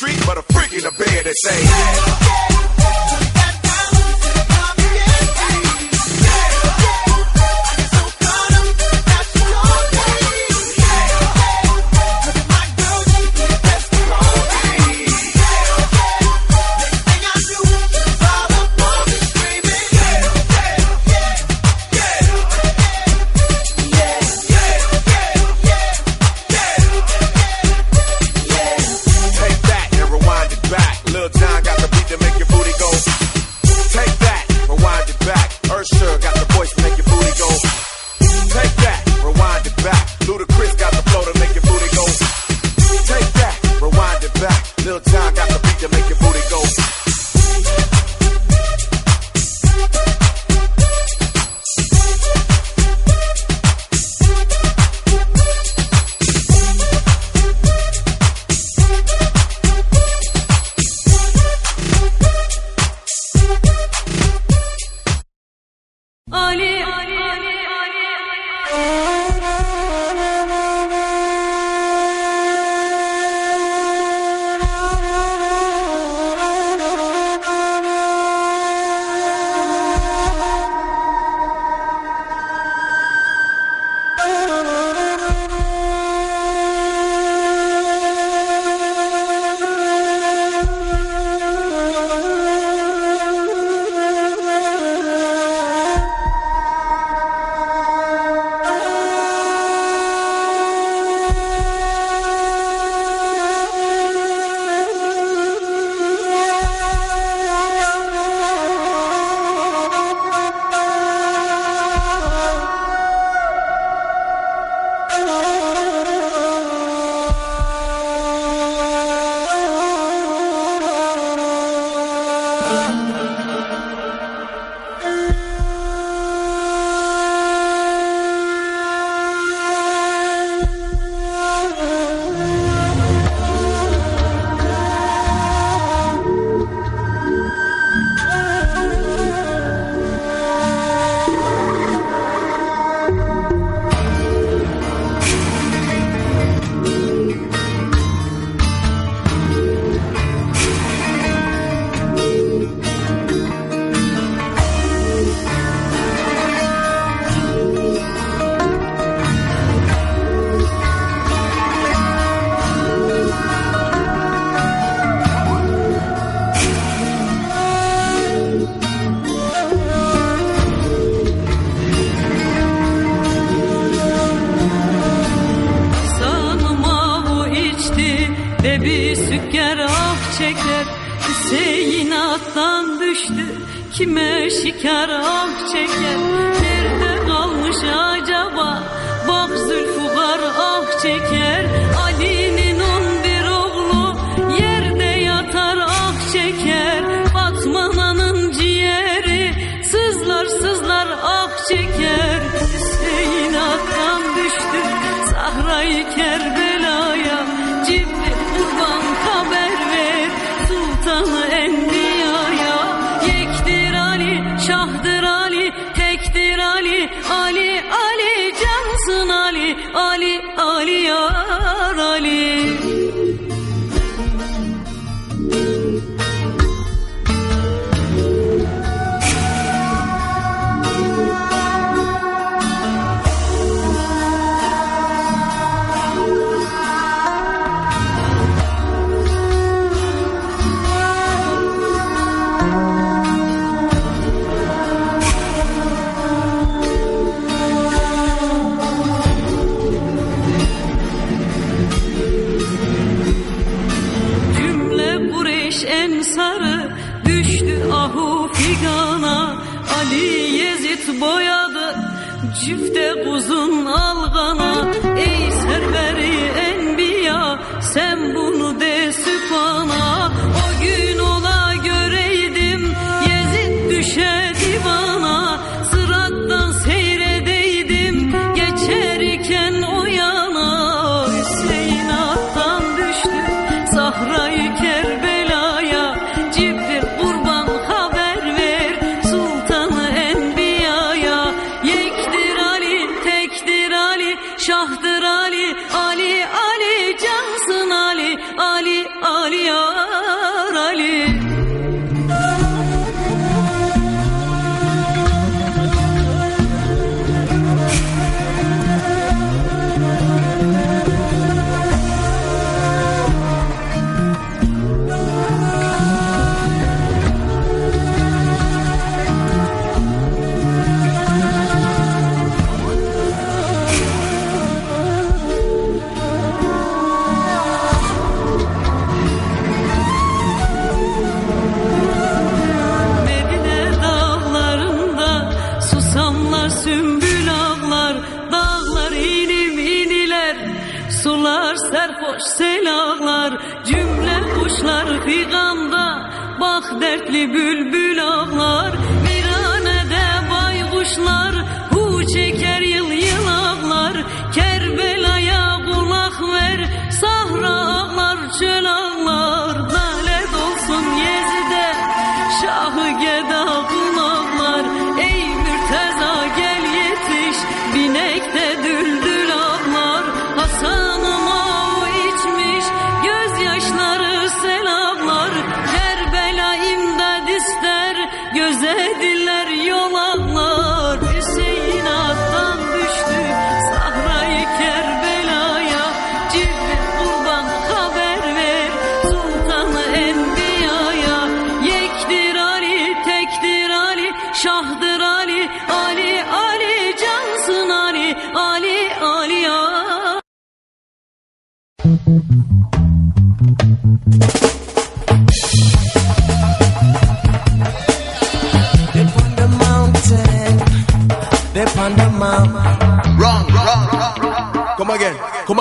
street, but a freak in the bed that say. Bir sükker ah çeker, Hüseyin attan düştü, kime şikar ah çeker. Nerede kalmış acaba, bak Zülfügar ah çeker. Ali'nin 11 oğlu yerde yatar ah çeker. Fatma'nın ciğeri sızlar sızlar ah çeker. Hüseyin attan düştü, Sahra-i Kerbela'ya. Cibril kurban haber ver, Sultanı Enbiya'ya. Yektir Ali, şahdır Ali, tektir Ali. Ali, Ali, cansın Ali. Ali, Ali, yar Ali. Ensarı düştü ahu figana. Ali Yezid boyadı cüfte kuzun algana. Ey serveri enbiya, sen bunu de sübhana. O gün ola göreydim Yezid düşe divana. Sırattan seyredeydim geçerken o yana. Hüseyin attan düştü Sahra-i Kerbela. Şahdır Ali, Ali, Ali, cansın Ali. Ali, Ali, ya Baykuşlar figanda, bak dertli bülbül ağlar. Viranede baykuşlar hu çeker yıl yıl ağlar. Kerbela'ya kulak ver, sahra ağlar, çöl ağlar. Lanet olsun Yezid'e, Şahı Geda kulaklar. Ey Mürteza gel yetiş, binekte düldül ağlar. Hasan'ım o içmiş, gözyaşları selamlar. Kerbela imdad ister, göze diller yol ağlar. Hüseyin attan düştü sahrayı Kerbela'ya. Cibril kurban haber ver Sultanı Enbiya'ya. Yektir Ali, tektir Ali, şahdır Ali. Ali, Ali, cansın Ali, Ali, Ali ya. Up on the mountain. Wrong. Come again.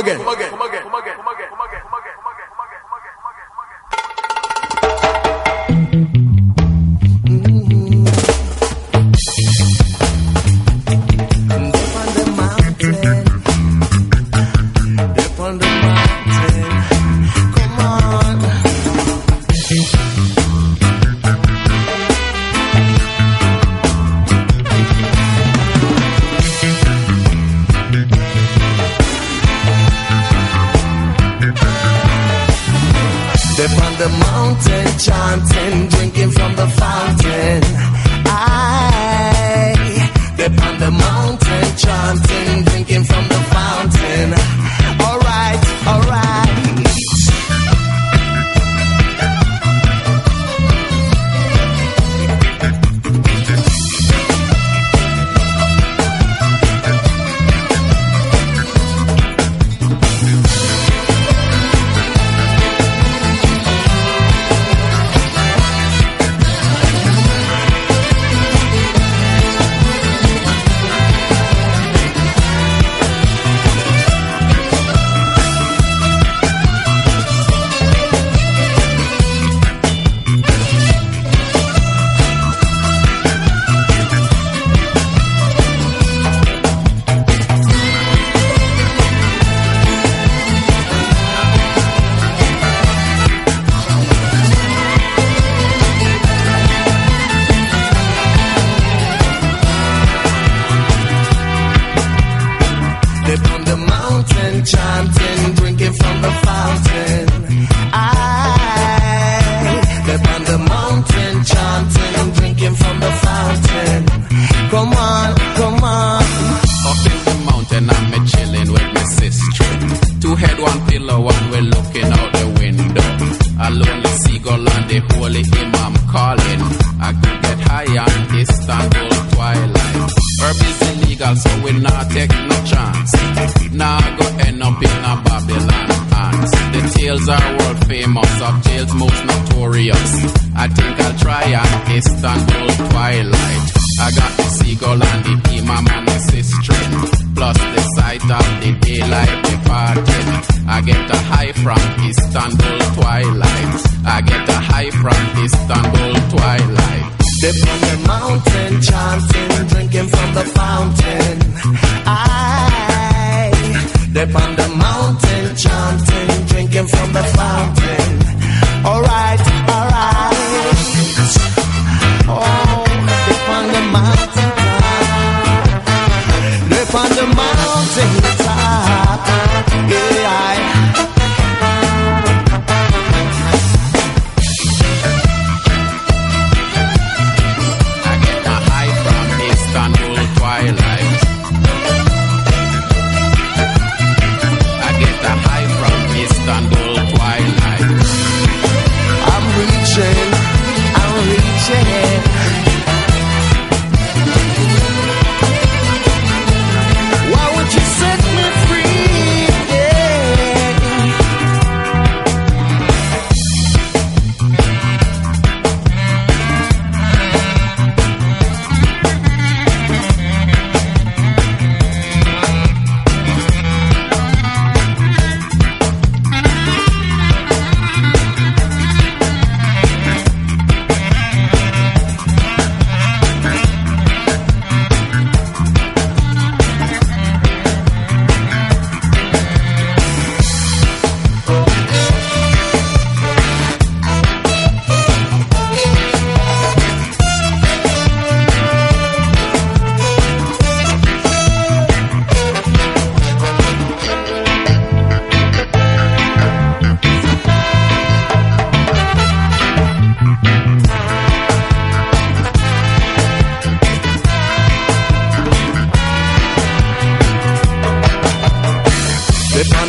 On the mountain, chanting, drinking from the fountain. Up on the mountain, chanting, drinking from the fountain. All right. On the mountain, chanting, drinking from the fountain. Up on the mountain, chanting, drinking from the fountain. Come on. Up in the mountain, I'm chilling with my sister. Two head, one pillow, and we're looking out the window. A lonely seagull and the holy imam calling. I could get high on Istanbul twilight. Herb is illegal, so we not take no chance. Now I go end up in a Babylon hands. The tales are world famous, of tales most notorious. I think I'll try an Istanbul twilight. I got the seagull and the imam and the sister, plus the sight of the daylight departed. I get a high from Istanbul twilight. I get a high from Istanbul twilight. Up on the mountain, chanting, drinking from the fountain. Up on the mountain, chanting, drinking from the fountain. All right. Oh, up on the mountain top. Up on the mountain top. Yeah. Istanbul twilight.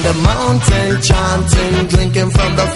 the mountain, chanting, drinking from the